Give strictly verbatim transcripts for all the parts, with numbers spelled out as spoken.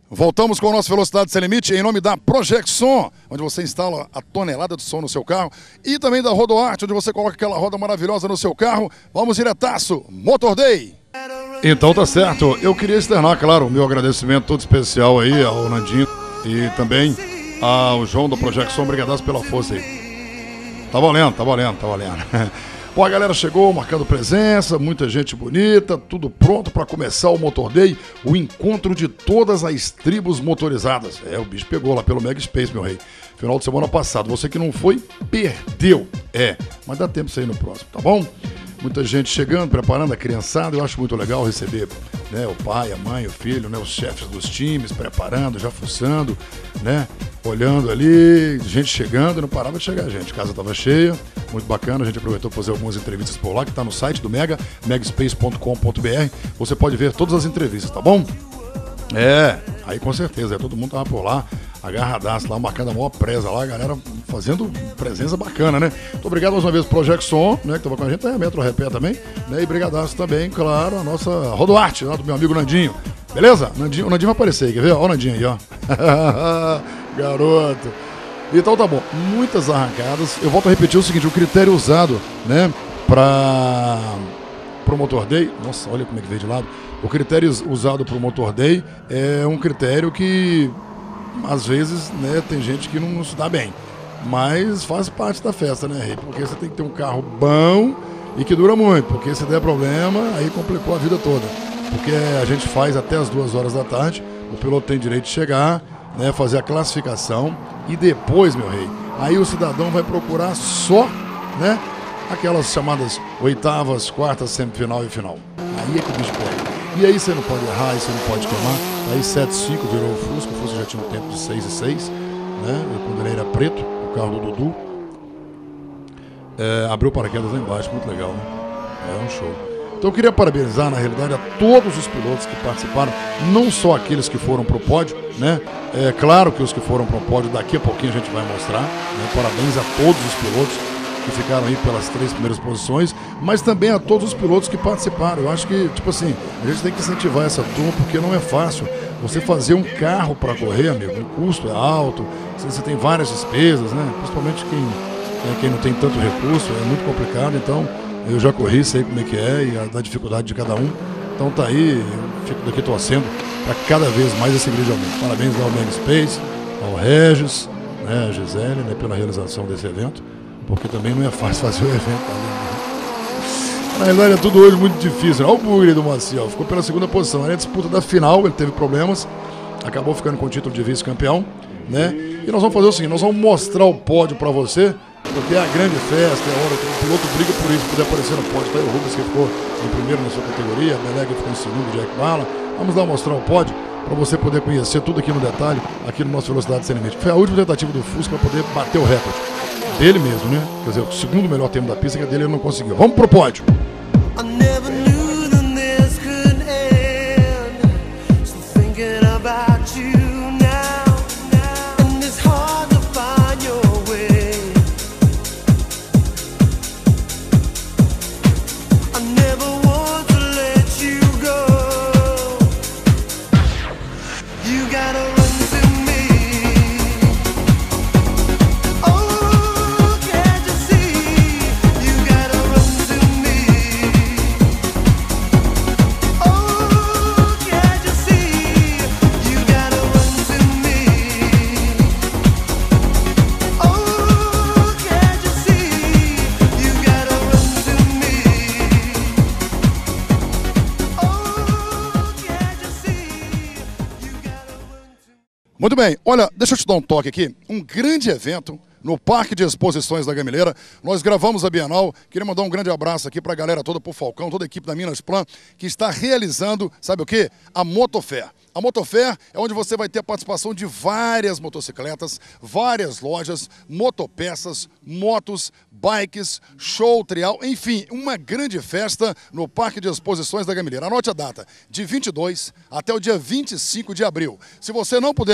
Voltamos com o nosso Velocidade Sem Limite em nome da Projectson, onde você instala a tonelada de som no seu carro, e também da Rodoarte, onde você coloca aquela roda maravilhosa no seu carro. Vamos diretaço, Motor Day. Então tá certo, eu queria externar, claro, o meu agradecimento todo especial aí ao Nandinho e também ao João da Projectson. Obrigadaço pela força aí. Tá valendo, tá valendo, tá valendo. Bom, a galera chegou marcando presença, muita gente bonita, tudo pronto para começar o Motor Day, o encontro de todas as tribos motorizadas. É, o bicho pegou lá pelo Mega Space, meu rei. Final de semana passado. Você que não foi, perdeu. É, mas dá tempo de sair no próximo, tá bom? Muita gente chegando, preparando a criançada. Eu acho muito legal receber, né, o pai, a mãe, o filho, né, os chefes dos times, preparando, já fuçando, né, olhando ali, gente chegando, não parava de chegar gente. A casa estava cheia, muito bacana. A gente aproveitou para fazer algumas entrevistas por lá, que está no site do Mega, megaspace ponto com ponto br. Você pode ver todas as entrevistas, tá bom? É, aí com certeza, é, todo mundo tava por lá, agarradaço lá, marcando a maior presa lá, a galera fazendo presença bacana, né? Muito obrigado mais uma vez pro Projectson, né, que tava com a gente, é, Metro Repé também, né, e brigadaço também, claro, a nossa Rodoarte, lá do meu amigo Nandinho, beleza? Nandinho, o Nandinho vai aparecer aí, quer ver? Ó o Nandinho aí, ó. Garoto. Então tá bom, muitas arrancadas. Eu volto a repetir o seguinte, o critério usado, né, pra... pro Motor Day, nossa, olha como é que veio de lado. O critério usado pro Motor Day é um critério que às vezes, né, tem gente que não se dá bem, mas faz parte da festa, né, Rei? Porque você tem que ter um carro bom e que dura muito, porque se der problema, aí complicou a vida toda. Porque a gente faz até as duas horas da tarde, o piloto tem direito de chegar, né, fazer a classificação e depois, meu rei, aí o cidadão vai procurar só, né, aquelas chamadas oitavas, quartas, semifinal e final. Aí é que o bicho pega. E aí você não pode errar, aí você não pode queimar. Aí sete cinco virou o Fusca, o Fusca já tinha um tempo de seis e seis, né? Quando ele era preto, o carro do Dudu. É, abriu paraquedas lá embaixo, muito legal, né? É um show. Então eu queria parabenizar, na realidade, a todos os pilotos que participaram, não só aqueles que foram pro pódio, né? É claro que os que foram pro pódio, daqui a pouquinho a gente vai mostrar, né? Parabéns a todos os pilotos que ficaram aí pelas três primeiras posições, mas também a todos os pilotos que participaram. Eu acho que, tipo assim, a gente tem que incentivar essa turma, porque não é fácil você fazer um carro para correr, amigo. O custo é alto, você tem várias despesas, né? Principalmente quem, quem não tem tanto recurso, é muito complicado. Então, eu já corri, sei como é que é e a da dificuldade de cada um. Então tá aí, eu fico daqui torcendo para cada vez mais esse grid aumente. Parabéns ao Mega Space, ao Regis, né, a Gisele, né, pela realização desse evento, porque também não é fácil fazer o evento ali, né? Na realidade é tudo hoje muito difícil, né? Olha o bugre do Maciel, ficou pela segunda posição. Aí a disputa da final, ele teve problemas, acabou ficando com o título de vice-campeão, né? E nós vamos fazer o seguinte, nós vamos mostrar o pódio para você, porque é a grande festa, é a hora que o piloto briga por isso, poder aparecer no pódio. Tá aí o Rubens, que ficou em primeiro na sua categoria, a Belega ficou em segundo, Jack Bala. Vamos lá mostrar o pódio para você poder conhecer tudo aqui no detalhe, aqui no nosso Velocidade Sem Limite. Foi a última tentativa do Fusca para poder bater o recorde dele mesmo, né? Quer dizer, o segundo melhor tempo da pista, que é dele, ele não conseguiu. Vamos pro pódio. Muito bem, olha, deixa eu te dar um toque aqui, um grande evento no Parque de Exposições da Gameleira. Nós gravamos a Bienal, queria mandar um grande abraço aqui para a galera toda, pro Falcão, toda a equipe da Minas Plan, que está realizando, sabe o quê? A Motofair. A Motofair é onde você vai ter a participação de várias motocicletas, várias lojas, motopeças, motos, bikes, show, trial, enfim, uma grande festa no Parque de Exposições da Gameleira. Anote a data, de vinte e dois até o dia vinte e cinco de abril. Se você não puder ir,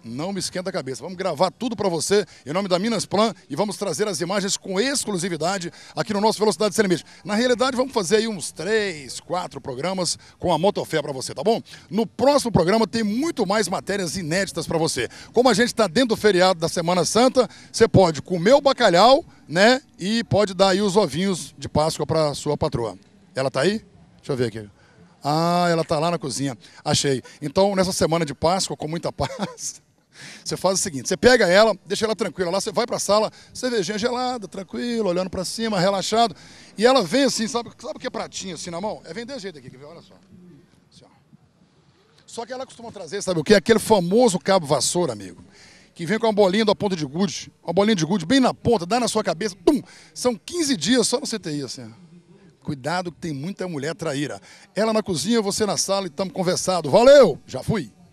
Não me esquenta a cabeça. Vamos gravar tudo para você em nome da Minas Plan e vamos trazer as imagens com exclusividade aqui no nosso Velocidade Sem Limite. Na realidade, vamos fazer aí uns três, quatro programas com a Motofé para você, tá bom? No próximo programa tem muito mais matérias inéditas para você. Como a gente está dentro do feriado da Semana Santa, você pode comer o bacalhau, né? E pode dar aí os ovinhos de Páscoa para sua patroa. Ela tá aí? Deixa eu ver aqui. Ah, ela tá lá na cozinha. Achei. Então, nessa semana de Páscoa, com muita paz... Você faz o seguinte, você pega ela, deixa ela tranquila lá, você vai pra sala, cervejinha gelada, tranquilo, olhando pra cima, relaxado, e ela vem assim, sabe, sabe o que é pratinho assim na mão? É vem desse jeito aqui, quer ver? Olha só. Assim, ó. Só que ela costuma trazer, sabe o que? Aquele famoso cabo vassoura, amigo, que vem com uma bolinha da ponta de gude, uma bolinha de gude bem na ponta, dá na sua cabeça, tum! São quinze dias só no C T I, assim. Cuidado que tem muita mulher traíra. Ela na cozinha, você na sala e estamos conversando. Valeu! Já fui!